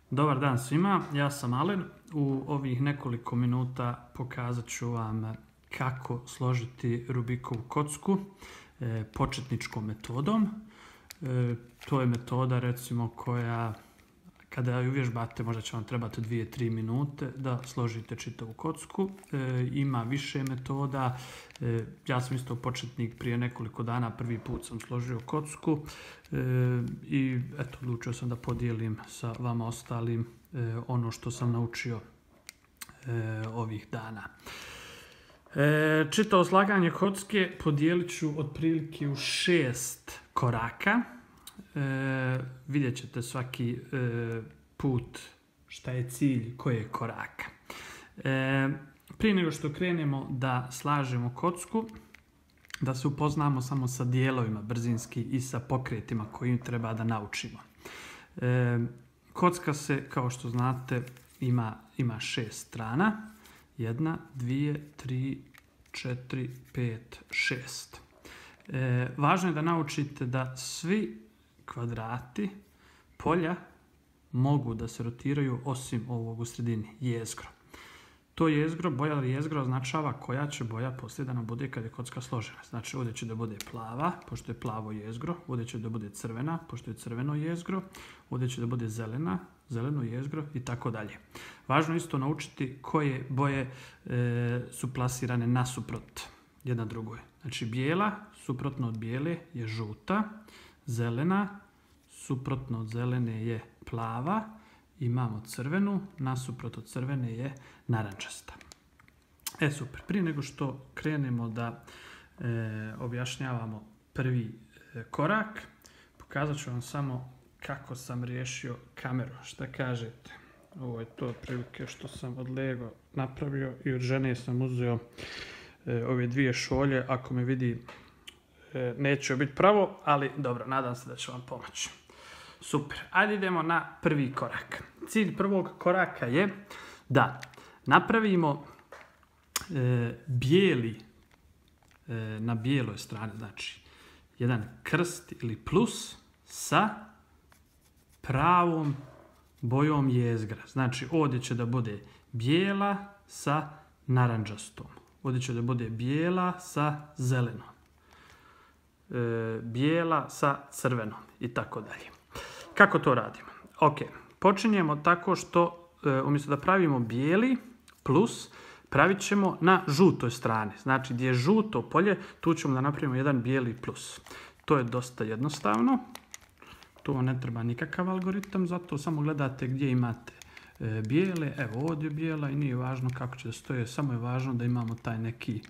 Dobar dan svima, ja sam Alen. U ovih nekoliko minuta pokazat ću vam kako složiti Rubikovu kocku početničkom metodom. To je metoda recimo koja kada ju uvježbate možda će vam trebati 2-3 minute da složite čitavu kocku. Ima više metoda. Ja sam isto početnik, prije nekoliko dana prvi put sam složio kocku i eto, odlučio sam da podijelim sa vama ostalim ono što sam naučio ovih dana. Čitavo slaganje kocke podijelit ću otprilike u 6 koraka. Vidjet ćete svaki put šta je cilj koje koraka. Prije nego što krenemo da slažemo kocku, da se upoznamo samo sa dijelovima brzinski i sa pokretima kojim treba da naučimo. Kocka se, kao što znate, ima 6 strana. 1, 2, 3, 4, 5, 6. Važno je da naučite da svi kvadrati polja mogu da se rotiraju osim ovog u sredini, jezgro. To jezgro, boja jezgro označava koja će boja poslije da nam bude kad je kocka složena. Znači ovdje će da bude plava, pošto je plavo jezgro, ovdje će da bude crvena, pošto je crveno jezgro, ovdje će da bude zelena, zeleno jezgro i tako dalje. Važno je isto naučiti koje boje su plasirane nasuprot jedna drugoj. Znači bijela, suprotno od bijele je žuta, zelena, suprotno od zelene je plava, imamo crvenu, nasuprot od crvene je narančasta. Super, prije nego što krenemo da objašnjavamo prvi korak, pokazat ću vam samo kako sam riješio kameru. Šta kažete? Ovo je to otprilike što sam od Lego napravio i od žene sam uzeo ove 2 šolje. Ako me vidi neće biti pravo, ali dobro, nadam se da će vam pomoći. Super, ajde idemo na prvi korak. Cilj prvog koraka je da napravimo bijeli na bijeloj strani, znači jedan krst ili plus sa pravom bojom jezgra. Znači ovdje će da bude bijela sa narančastom. Ovdje će da bude bijela sa zelenom. Bijela sa crvenom i tako dalje. Kako to radimo? Ok, počinjemo tako što umjesto da pravimo bijeli plus, pravit ćemo na žutoj strani. Znači gdje je žuto polje, tu ćemo da napravimo jedan bijeli plus. To je dosta jednostavno. Tu vam ne treba nikakav algoritam, zato samo gledate gdje imate bijele. Evo ovdje je bijela i nije važno kako će da stoje, samo je važno da imamo taj neki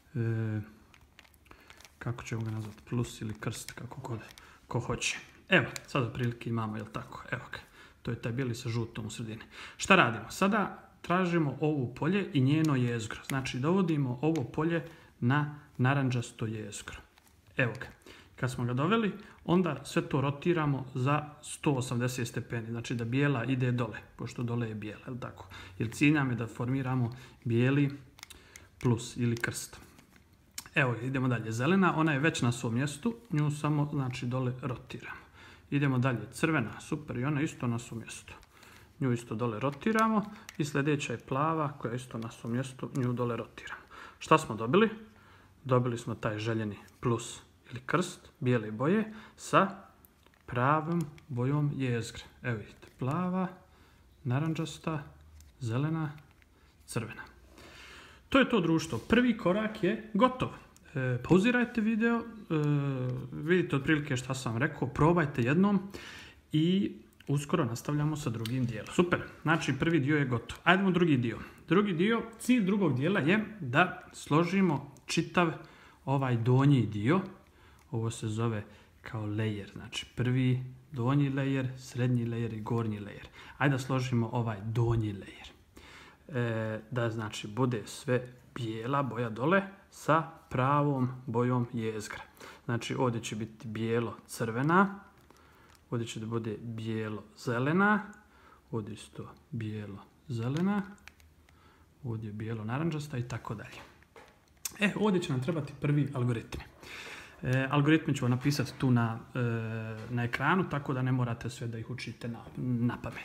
kako ćemo ga nazvati, plus ili krst, kako god ko hoće. Evo, sada prilike imamo, jel tako? Evo ga, to je taj bijeli sa žutom u sredini. Šta radimo? Sada tražimo ovo polje i njeno jezgro. Znači, dovodimo ovo polje na narančasto jezgro. Evo ga. Kad smo ga doveli, onda sve to rotiramo za 180 stepeni. Znači da bijela ide dole, pošto dole je bijela, jel tako? Jer cilj nam je da formiramo bijeli plus ili krst. Evo, idemo dalje. Zelena, ona je već na svom mjestu, nju samo znači dole rotiramo. Idemo dalje. Crvena, super, i ona isto na svom mjestu. Nju isto dole rotiramo. I sljedeća je plava, koja je isto na svom mjestu, nju dole rotiramo. Šta smo dobili? Dobili smo taj željeni plus ili krst, bijele boje, sa pravom bojom jezgre. Evo vidite, plava, narančasta, zelena, crvena. To je to, društvo. Prvi korak je gotov. Pauzirajte video, vidite otprilike šta sam rekao, probajte jednom i uskoro nastavljamo sa drugim dijelom. Super, znači prvi dio je gotov. Ajdemo drugi dio. Drugi dio, cilj drugog dijela je da složimo čitav ovaj donji dio. Ovo se zove kao layer, znači prvi donji layer, srednji layer i gornji layer. Ajde da složimo ovaj donji layer. Da znači bude sve bijela boja dole sa pravom bojom jezgra. Znači ovdje će biti bijelo crvena, ovdje će da bude bijelo zelena, ovdje isto bijelo zelena, ovdje bijelo narančasta i tako dalje. Ovdje će nam trebati prvi algoritmi. Algoritme ću vam napisati tu na ekranu, tako da ne morate sve da ih učite na pamet.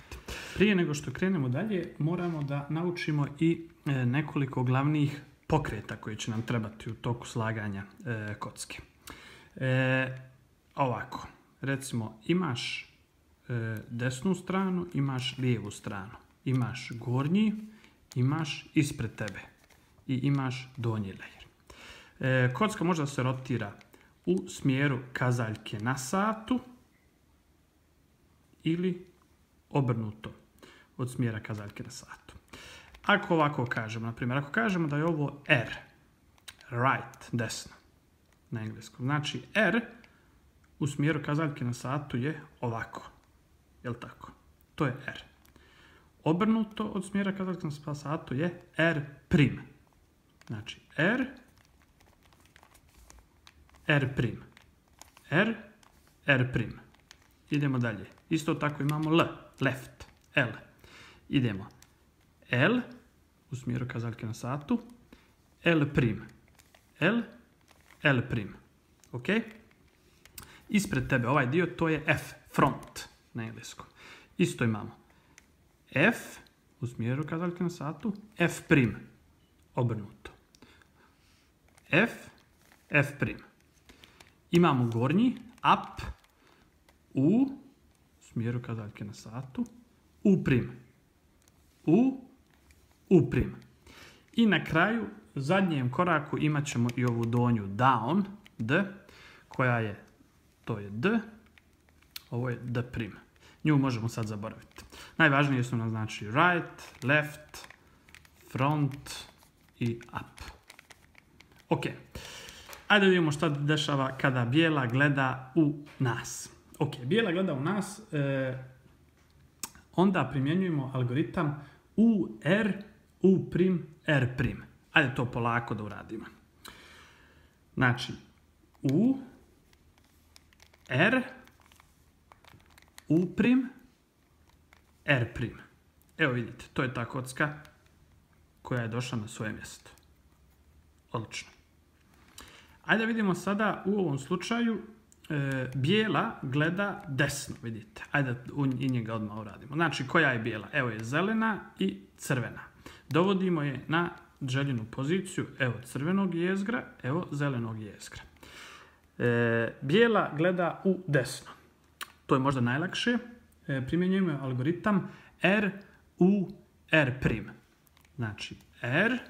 Prije nego što krenemo dalje, moramo da naučimo i nekoliko glavnih pokreta koji će nam trebati u toku slaganja kocke. Ovako, recimo imaš desnu stranu, imaš lijevu stranu, imaš gornji, imaš ispred tebe i imaš donji lejer. Kocka može da se rotira u smjeru kazaljke na satu ili obrnuto od smjera kazaljke na satu. Ako ovako kažemo, na primjer, ako kažemo da je ovo R, right, desno, na engleskom, znači R u smjeru kazaljke na satu je ovako, jel tako? To je R. Obrnuto od smjera kazaljke na satu je R prim. Znači R, R prim, R, R prim. Idemo dalje. Isto tako imamo L, left, L. Idemo L u smjeru kazaljke na satu, L prim, L, L prim. Ok? Ispred tebe ovaj dio to je F, front na engleskom. Isto imamo F u smjeru kazaljke na satu, F prim, obrnuto. F, F prim. Imamo gornji, up, U smjeru kazaljke na satu, U prim, U prim. I na kraju, u zadnjem koraku imat ćemo i ovu donju down, D, koja je, to je D, ovo je D prim. Nju možemo sad zaboraviti. Najvažnije su nam znači right, left, front i up. Ok. Ajde vidimo šta dešava kada bijela gleda u nas. Ok, bijela gleda u nas, onda primjenjujemo algoritam UR, U prim, R prim. Ajde to polako da uradimo. Znači, U, R, U prim, R prim. Evo vidite, to je ta kocka koja je došla na svoje mjesto. Odlično. Ajde vidimo sada u ovom slučaju bijela gleda desno, vidite. Ajde i njega odmah uradimo. Znači, koja je bijela? Evo je zelena i crvena. Dovodimo je na željenu poziciju, evo crvenog jezgra, evo zelenog jezgra. Bijela gleda u desno. To je možda najlakše. Primjenjujemo algoritam R, U, R prim. Znači, R,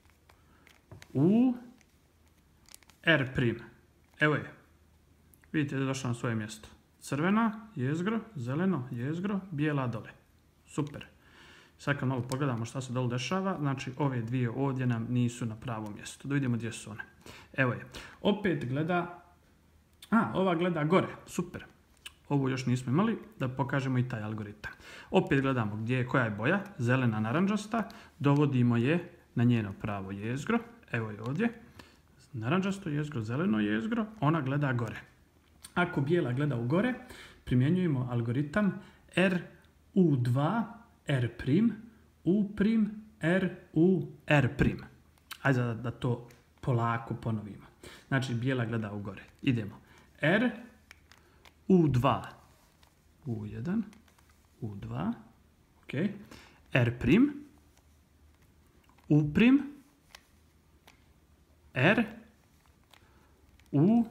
U, R prim. Evo je. Vidite da je došla na svoje mjesto. Crvena, jezgro, zeleno, jezgro, bijela dole. Super. Sad kad malo pogledamo šta se dole dešava, znači ove dvije ovdje nam nisu na pravom mjestu. Da vidimo gdje su one. Evo je. Opet gleda, ova gleda gore. Super. Ovu još nismo imali, da pokažemo i taj algoritam. Opet gledamo gdje je, koja je boja, zelena, naranđasta. Dovodimo je na njeno pravo jezgro. Evo je ovdje. Naranđasto jezgro, zeleno jezgro, ona gleda gore. Ako bijela gleda u gore, primjenjujemo algoritam R, U2, R prim, U prim, R, U, R prim. Ajde da to polako ponovimo. Znači, bijela gleda u gore. Idemo. R, U2, U1, U2, ok. R prim, U prim, R, U,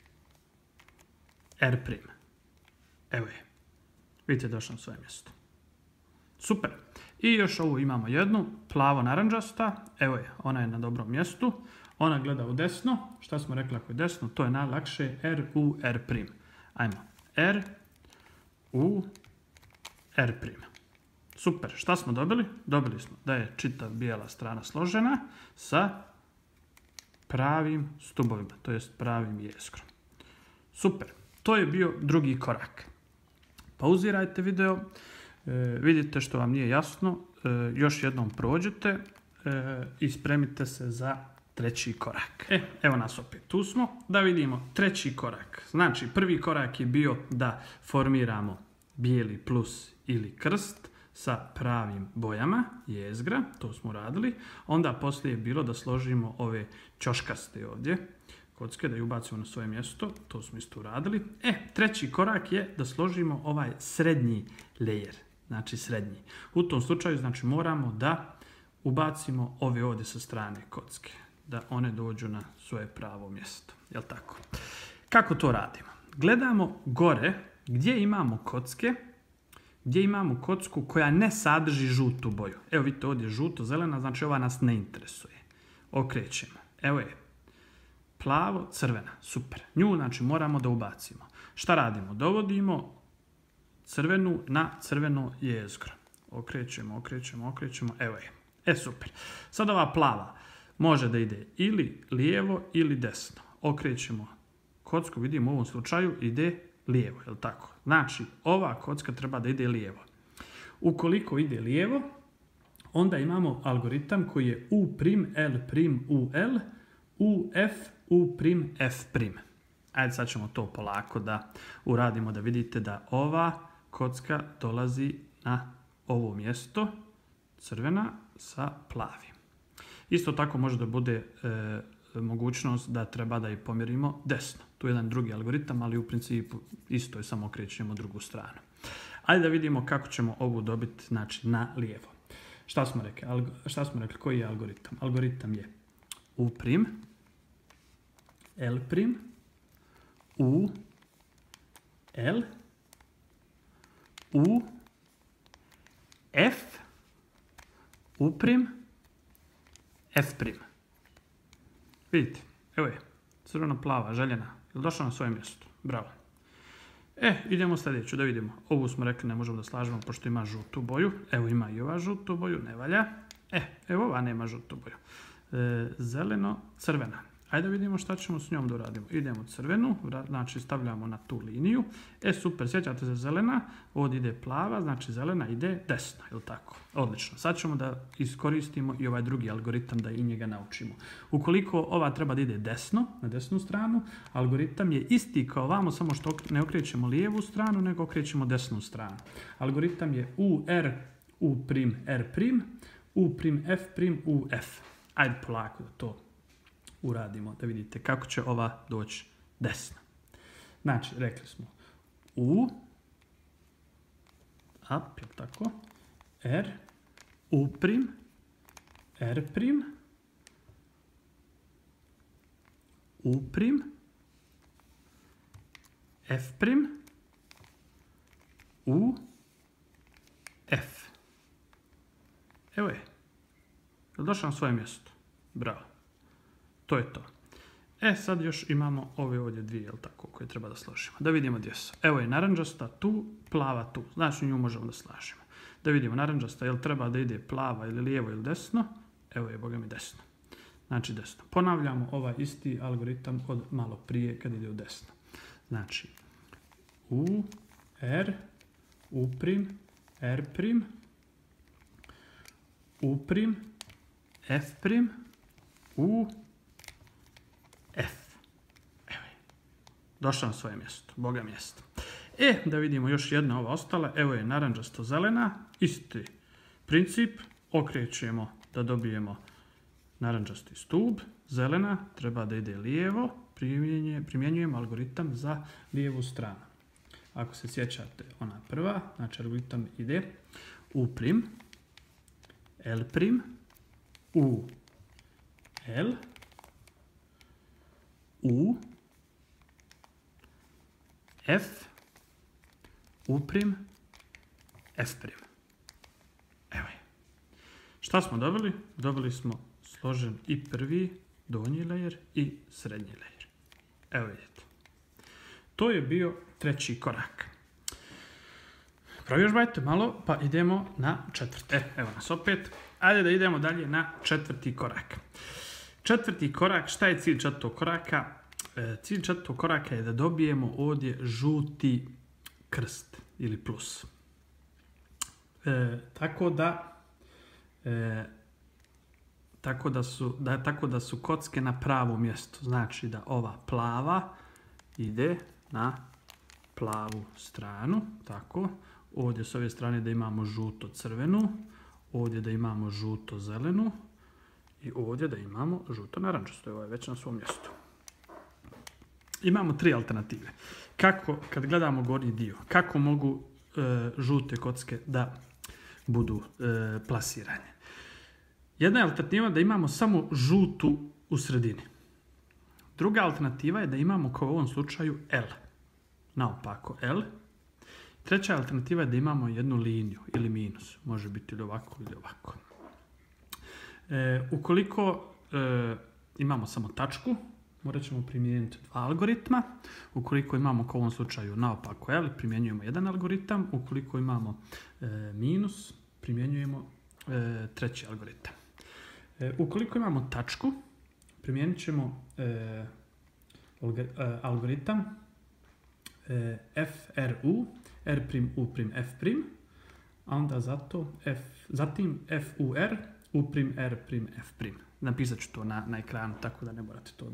R prim. Evo je. Vidite, došlo na svoje mjesto. Super. I još ovu imamo jednu, plavo naranđasta. Evo je, ona je na dobrom mjestu. Ona gleda u desno. Šta smo rekli ako je desno? To je najlakše. R, U, R prim. Ajmo. R, U, R prim. Super. Šta smo dobili? Dobili smo da je čitav bijela strana složena sa pravim stubovima, to jest pravim jezgrom. Super. To je bio drugi korak. Pauzirajte video, vidite što vam nije jasno, još jednom prođete i spremite se za treći korak. Evo nas opet, tu smo. Da vidimo treći korak. Znači, prvi korak je bio da formiramo bijeli plus ili krst sa pravim bojama jezgra, to smo radili. Onda poslije je bilo da složimo ove ćoškaste ovdje kocke, da ju ubacimo na svoje mjesto, to smo isto uradili. Treći korak je da složimo ovaj srednji layer. znači srednji. U tom slučaju znači moramo da ubacimo ove ovdje sa strane kocke, da one dođu na svoje pravo mjesto. Jel tako? Kako to radimo? Gledamo gore gdje imamo kocke, gdje imamo kocku koja ne sadrži žutu boju. Evo vidite ovdje žuto, zelena, znači ova nas ne interesuje. Okrećemo. Evo je. Plavo, crvena. Super. Nju znači moramo da ubacimo. Šta radimo? Dovodimo crvenu na crveno jezgro. Okrećemo. Evo je. Super. Sad ova plava može da ide ili lijevo ili desno. Okrećemo kocku, vidimo u ovom slučaju ide lijevo, je li tako? Znači, ova kocka treba da ide lijevo. Ukoliko ide lijevo, onda imamo algoritam koji je U', L', UL, UF, U', F'. Ajde, sad ćemo to polako da uradimo, da vidite da ova kocka dolazi na ovo mjesto, crvena sa plavim. Isto tako može da bude mogućnost da treba da je pomjerimo desno. Tu je jedan drugi algoritam, ali u principu isto je, samo okrećemo drugu stranu. Ajde da vidimo kako ćemo ovu dobiti, znači, na lijevo. Šta smo rekli? Koji je algoritam? Algoritam je U', L', U, L, U, F, U', F'. Vidite, evo je, crveno-plava, željena. Je li došla na svoje mjesto? Bravo. Idemo sljedeću da vidimo. Ovu smo rekli ne možemo da slažemo pošto ima žutu boju. Evo ima i ova žutu boju, ne valja. Evo ova nema žutu boju. Zeleno, crvena. Ajde da vidimo šta ćemo s njom da uradimo. Idemo crvenu, znači stavljamo na tu liniju. Super, sjećate se zelena, ovdje ide plava, znači zelena ide desno, je li tako? Odlično. Sad ćemo da iskoristimo i ovaj drugi algoritam da i njega naučimo. Ukoliko ova treba da ide desno, na desnu stranu, algoritam je isti kao vamo, samo što ne okrećemo lijevu stranu, nego okrećemo desnu stranu. Algoritam je U, R, U', R', U', F', U, F. Ajde polako da to uradimo, da vidite kako će ova doći desna. Znači, rekli smo U, up, je tako, R, U', R', U', F', U, F. Evo je. Došao na svoje mjesto. Bravo. To je to. Sad još imamo ove ovdje dvije, jel tako, koje treba da složimo. Da vidimo gdje su. Evo je naranđasta tu, plava tu. Znači nju možemo da slažemo. Da vidimo naranđasta, jel treba da ide plava ili lijevo ili desno. Evo je, boga mi, desno. Znači desno. Ponavljamo ovaj isti algoritam od malo prije kad ide u desno. Znači U, R, U', R', U', F', U, F. Evo je. Došla na svoje mjesto. Boga mjesto. Da vidimo još jedna ova ostala. Evo je naranđasto zelena. Isti princip. Okrećemo da dobijemo naranđasti stub. Zelena treba da ide lijevo. Primjenjujemo algoritam za lijevu stranu. Ako se sjećate, ona prva, znači algoritam ide U', L', U, L, U, F, U', F'. Evo je. Šta smo dobili? Dobili smo složen i prvi donji layer i srednji layer. Evo vidite. To je bio treći korak. Provježbajte malo pa idemo na četvrti. Evo nas opet. Ajde da idemo dalje na četvrti korak. Četvrti korak, šta je cilj četvrtog koraka? Cilj četvrtog koraka je da dobijemo ovdje žuti krst ili plus. Tako da su kocke na pravo mjesto. Znači da ova plava ide na plavu stranu. Tako. Ovdje s ove strane da imamo žuto-crvenu. Ovdje da imamo žuto-zelenu. I ovdje da imamo žuto-narančasto. Ovo je već na svom mjestu. Imamo tri alternative. Kad gledamo gornji dio, kako mogu žute kocke da budu plasirane. Jedna je alternativa da imamo samo žutu u sredini. Druga alternativa je da imamo, kao u ovom slučaju, L. Naopako L. Treća alternativa je da imamo jednu liniju ili minus. Može biti ili ovako ili ovako. Ukoliko imamo samo tačku, morat ćemo primijeniti dva algoritma. Ukoliko imamo, kao u ovom slučaju, naopako L, primjenjujemo jedan algoritam. Ukoliko imamo minus, primjenjujemo treći algoritam. Ukoliko imamo tačku, primijenit ćemo algoritam FRU, R', U', F', a onda zatim FUR, U', R', F'. Napisat ću to na ekranu, tako da ne morate to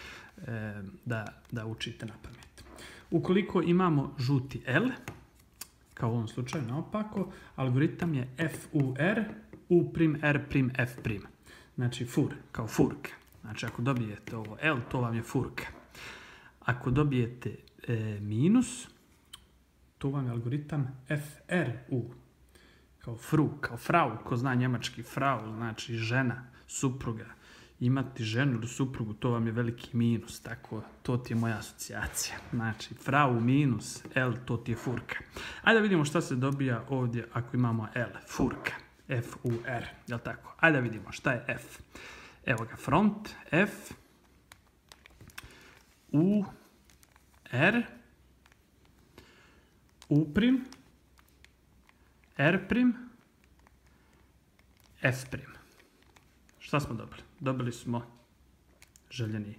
da učite na pamet. Ukoliko imamo žuti L, kao u ovom slučaju naopako, algoritam je FUR, U', R', F'. Znači fur, kao furka. Znači ako dobijete ovo L, to vam je furka. Ako dobijete minus, to vam je algoritam FRU, kao fru, kao frau, ko zna njemački frau, znači žena, supruga. Imati ženu ili suprugu, to vam je veliki minus, tako, to ti je moja asocijacija. Znači, frau minus L, to ti je furka. Ajde da vidimo šta se dobija ovdje ako imamo L, furka, F-U-R, jel tako? Ajde da vidimo šta je F. Evo ga, front, F, U, R, U', R', F'. Šta smo dobili? Dobili smo željeni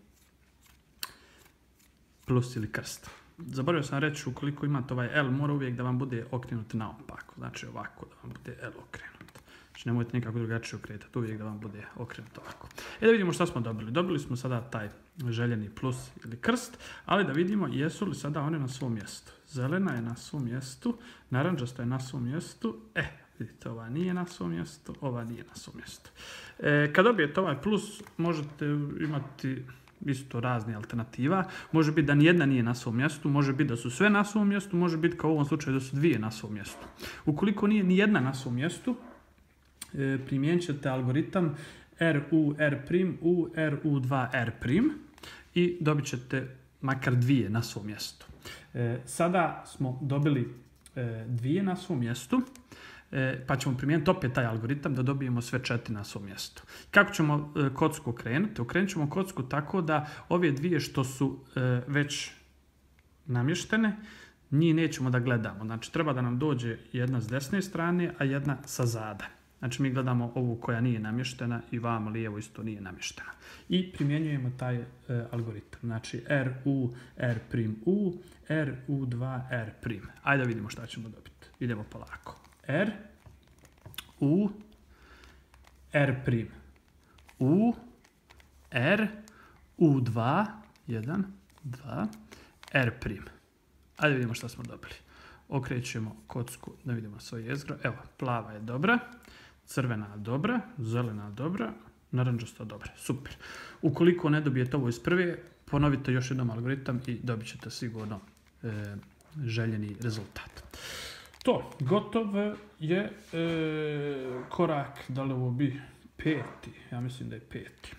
plus ili krst. Zaboravio sam reći, ukoliko imate ovaj L, mora uvijek da vam bude okrenut naopako. Znači ovako, da vam bude L okrenut. Znači nemojte nikako drugačije okretati, uvijek da vam bude okrenut ovako. Da vidimo šta smo dobili. Dobili smo sada taj željeni plus ili krst, ali da vidimo jesu li sada one na svom mjestu. Zelena je na svom mjestu, narančasta je na svom mjestu, vidite, ova nije na svom mjestu, ova nije na svom mjestu. Kad dobijete ovaj plus, možete imati isto razne alternativa. Može biti da nijedna nije na svom mjestu, može biti da su sve na svom mjestu, može biti kao u ovom slučaju da su dvije na svom mjestu. Ukoliko nije nijedna na svom mjestu, primijenit ćete algoritam RU, R', U, RU2, R' i dobit ćete makar dvije na svom mjestu. Sada smo dobili dvije na svom mjestu, pa ćemo primijeniti opet taj algoritam da dobijemo sve četiri na svom mjestu. Kako ćemo kocku okrenuti? Okrenut ćemo kocku tako da ove dvije što su već namještene, njih nećemo da gledamo. Znači treba da nam dođe jedna s desne strane, a jedna sa zada. Znači mi gledamo ovu koja nije namještena i vamo lijevo isto nije namještena. I primjenjujemo taj algoritam. Znači RU, R', U, RU2, R'. Ajde da vidimo šta ćemo dobiti. Idemo polako. R, U, R', U, R, U2, 1, 2, R'. Ajde vidimo šta smo dobili. Okrećemo kocku da vidimo svoje jezgro. Evo, plava je dobra, crvena dobra, zelena dobra, narančasta dobra. Super. Ukoliko ne dobijete ovo iz prve, ponovite još jednom algoritam i dobit ćete sigurno željeni rezultat. To, gotov je korak, da li ovo bi peti, ja mislim da je peti.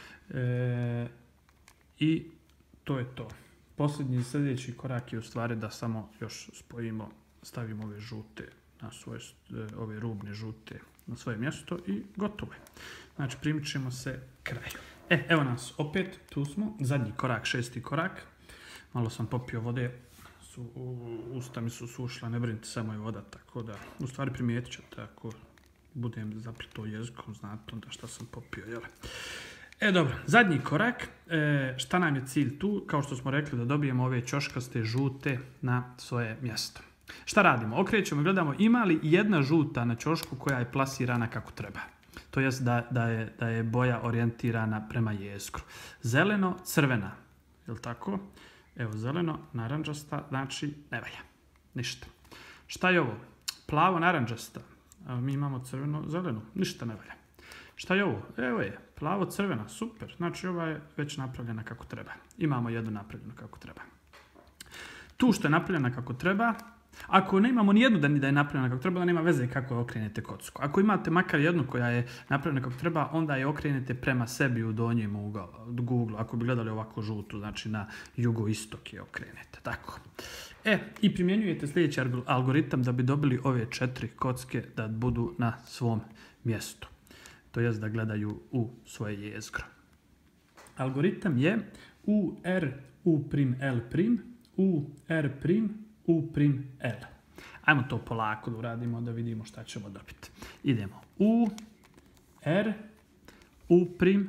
I to je to. Posljednji sljedeći korak je u stvari da samo još spojimo, stavimo ove žute na svoje, ove rubne žute na svoje mjesto i gotovo je. Znači primit ćemo se kraju. Evo nas opet, tu smo, zadnji korak, šesti korak. Malo sam popio vode, usta mi su sušla, ne brinite, samo je voda, tako da, u stvari primijetit ćete ako budem zaplito jezikom, znate onda šta sam popio, jel? Dobro, zadnji korak, šta nam je cilj tu? Kao što smo rekli da dobijemo ove ćoškaste žute na svoje mjesto. Šta radimo? Okrećemo i gledamo ima li jedna žuta na ćošku koja je plasirana kako treba. To jest da je boja orijentirana prema jezgru. Zeleno, crvena, je li tako? Evo zeleno, narančasta, znači ne valja, ništa. Šta je ovo? Plavo, narančasta, a mi imamo crveno, zelenu, ništa ne valja. Šta je ovo? Evo je, plavo, crvena, super, znači ova je već napravljena kako treba. Imamo jednu napravljenu kako treba. Tu što je napravljena kako treba, Ako ne imamo nijednu da je napravljena kako treba, da nema veze kako okrenete kocku. Ako imate makar jednu koja je napravljena kako treba, onda je okrenete prema sebi u donjem uglu. Ako bi gledali ovako žutu, znači na jugoistok je okrenete. Tako. I primjenjujete sljedeći algoritam da bi dobili ove 4 kocke da budu na svom mjestu. To jest da gledaju u svoje jezgro. Algoritam je UR U'L UR U'L. Ajmo to polako da uradimo da vidimo šta ćemo dobiti. Idemo. UR U'L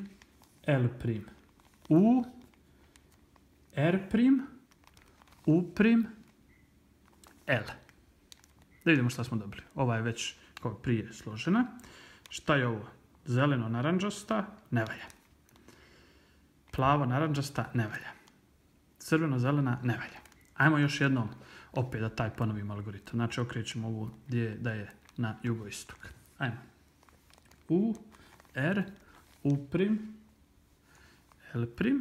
UR U'L. Da vidimo šta smo dobili. Ova je već kao prije složena. Šta je ovo? Zeleno-naranđasta ne valja. Plavo-naranđasta ne valja. Crveno-zelena ne valja. Ajmo još jednom opet da taj ponovimo algoritam. Znači okrećemo ovu gdje da je na jugoistok. Ajmo. U, R, U', L',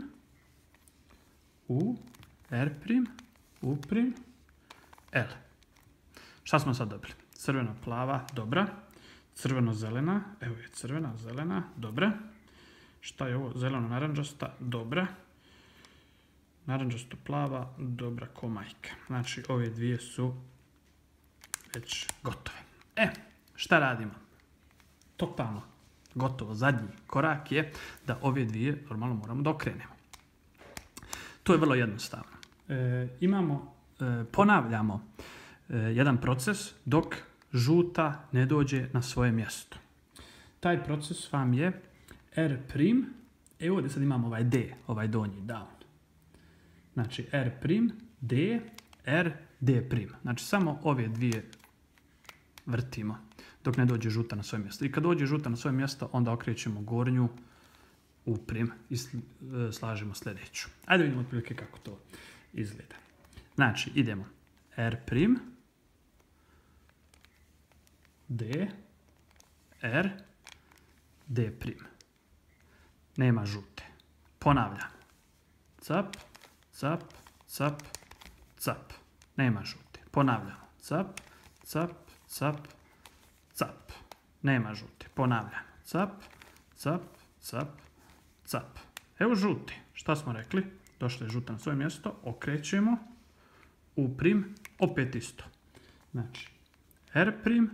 U, R', U', L. Šta smo sad dobili? Crveno-plava, dobra. Crveno-zelena, evo je crvena, zelena, dobra. Šta je ovo? Zeleno-naranđasta, dobra. Naranđasto-plava, dobra ko majka. Znači, ove dvije su već gotove. Šta radimo? Totalno gotovo. Zadnji korak je da ove dvije normalno moramo da okrenemo. To je vrlo jednostavno. Ponavljamo jedan proces dok žuta ne dođe na svoje mjesto. Taj proces vam je R', ovdje sad imamo ovaj D, ovaj donji down. Znači R', D, R, D'. Znači samo ove dvije vrtimo dok ne dođe žuta na svoje mjesto. I kad dođe žuta na svoje mjesto, onda okrećemo gornju U' i slažemo sljedeću. Ajde vidimo otprilike kako to izgleda. Znači idemo R', D, R, D'. Nema žute. Ponavljam. Cap, cap, cap, cap. Nema žute. Ponavljamo. Cap, cap, cap, cap. Nema žute. Ponavljamo. Cap, cap, cap, cap. Evo žute. Šta smo rekli? Došla je žuta na svoje mjesto. Okrećemo. U', opet isto. Znači, R',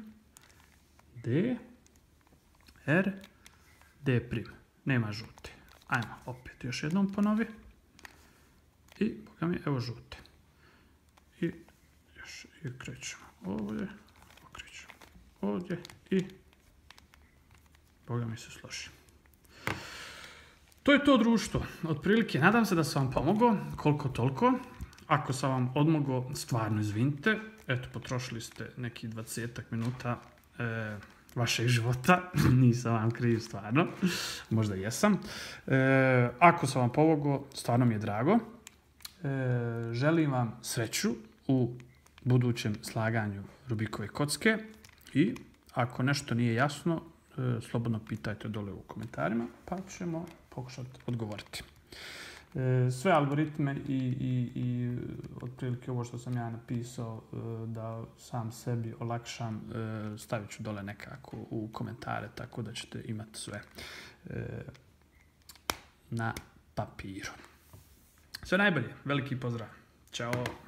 D, R, D'. Nema žute. Ajmo opet još jednom ponovi. I boga mi evo žute. I još i okrećemo ovdje. Okrećemo ovdje i boga mi se složi. To je to društvo. Otprilike, nadam se da sam vam pomogao koliko toliko. Ako sam vam odmogao, stvarno izvinite. Eto, potrošili ste nekih 20 minuta vašeg života. Nisam vam kriv, stvarno. Možda jesam. Ako sam vam pomogao, stvarno mi je drago. Želim vam sreću u budućem slaganju Rubikove kocke. I ako nešto nije jasno, slobodno pitajte dole u komentarima, pa ćemo pokušati odgovoriti. Sve algoritme i otprilike ovo što sam ja napisao da sam sebi olakšam, stavit ću dole nekako u komentare, tako da ćete imati sve na papiru. Sve najbolje, veliki pozdrav. Ćao.